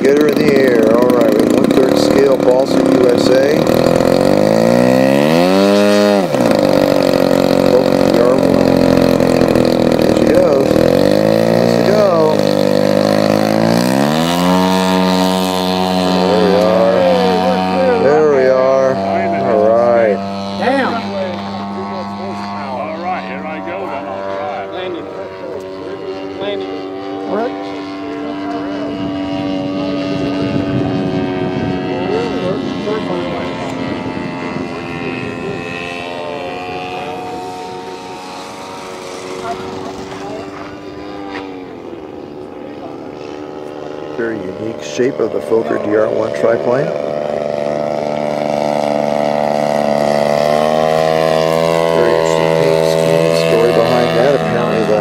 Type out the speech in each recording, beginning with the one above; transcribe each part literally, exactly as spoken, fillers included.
Get her in the air. All right, we have one-third scale Balsa, U S A. Fokker D R one. Here she goes. Wants to go. There we are. There we are. All right. Damn. All right, here I go then. All right. Landing. Landing. What? Very unique shape of the Fokker D R one triplane. Very interesting paint scheme. Story behind that. Apparently the,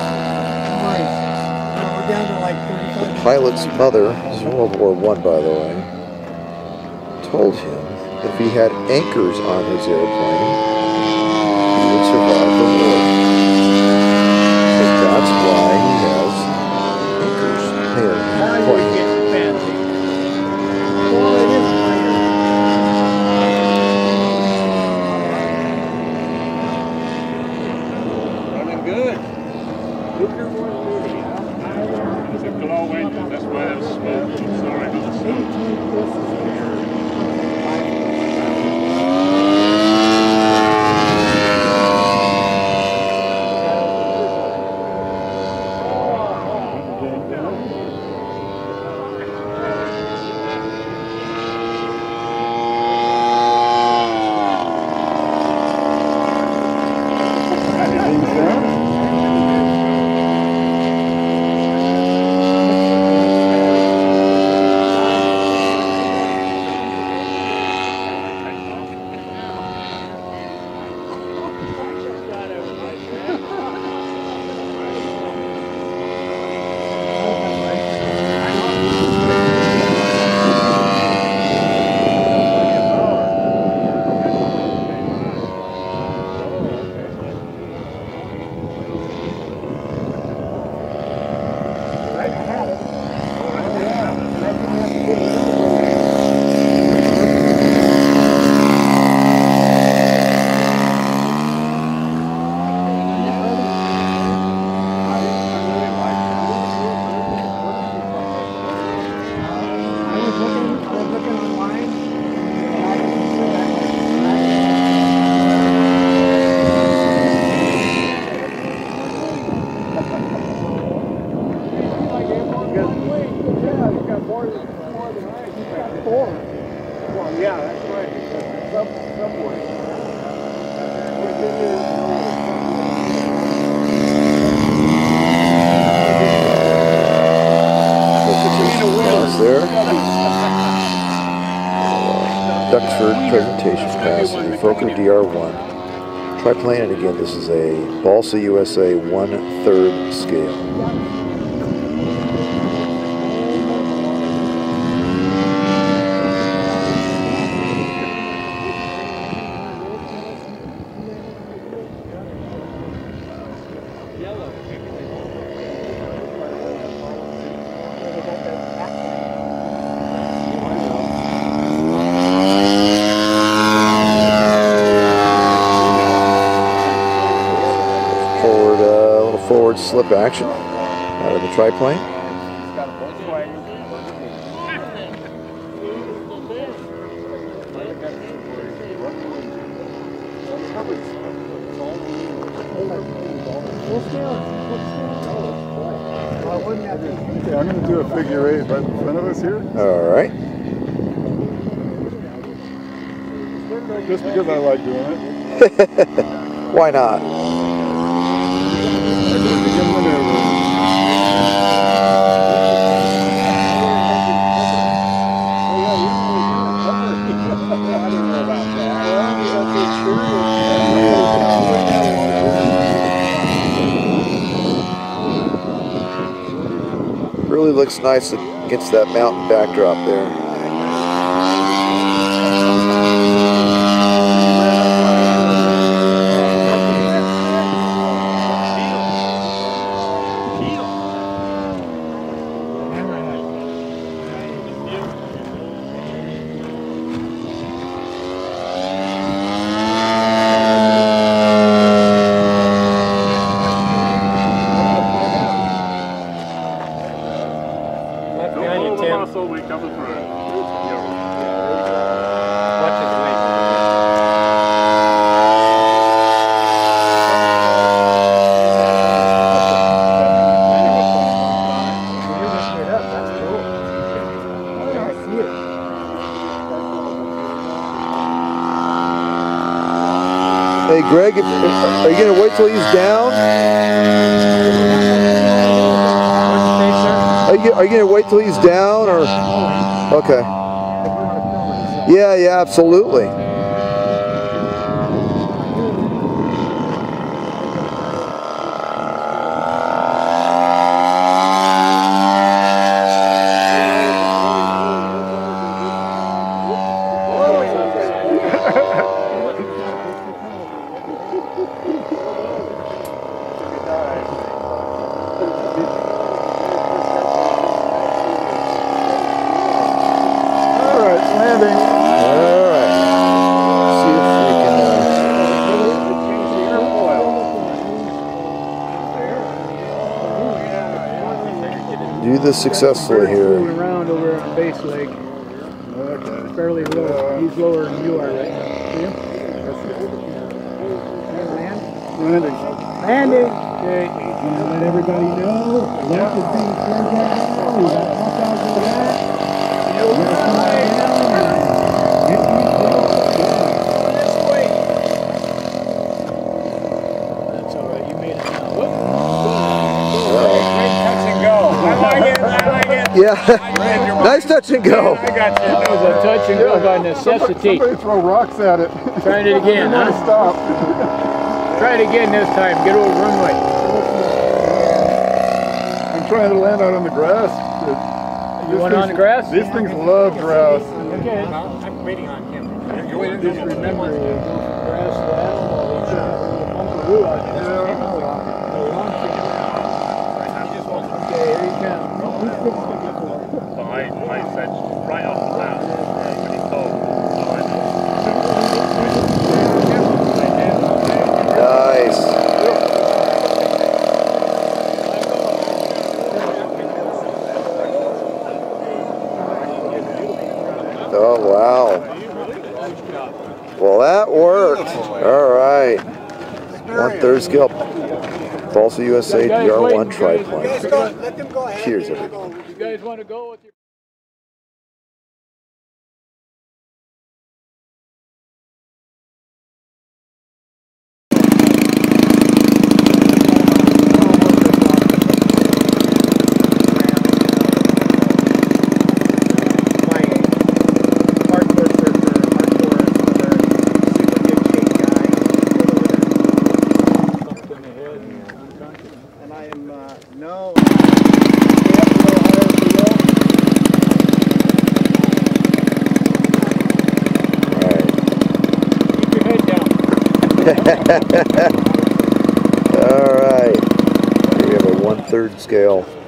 the pilot's mother, this is World War One by the way, told him if he had anchors on his airplane, he would survive the war. So that's why he has anchors. Here, point. Running good. It's a glow engine. That's why there's smoke. I'm sorry about the smoke. Yeah, that's right. Sub, subway. There. Duxford presentation pass of the Fokker D R one triplane, and again, this is a Balsa, U S A, one-third scale. Forward slip action out of the triplane. Okay, I'm going to do a figure eight right in front of us here. All right. Just because I like doing it. Why not? Really looks nice against that mountain backdrop there. Hey, Greg, if, are you going to wait till he's down? Are you, are you going to wait till he's down, or? Okay. Yeah, yeah, absolutely. Do this successfully here. Going around over on base leg. Okay. Fairly low. He's lower than you are right now. See him? Landing. Landing. Okay. Let everybody know. Left is being turned down. We got off out of that. That's all right. You made it now. Whoop. Yeah, nice touch and go. I got you. That was a touch and go by necessity. Somebody throw rocks at it. Trying it again, huh? Stop. Try it again this time. Get over runway. I'm trying to land out on the grass. You want on the grass? These things love grass. Okay. I'm waiting on him. You're waiting Just remember, you go from grass to animal. You should have a bunker out there. Okay, here you come. So I, I said right off the bat, when he told, Nice. Oh, wow. Well, that worked. All right. One third scale Balsa U S A D R one Triplane. Cheers, everybody. You guys want to go with your All right. Here we have a one third scale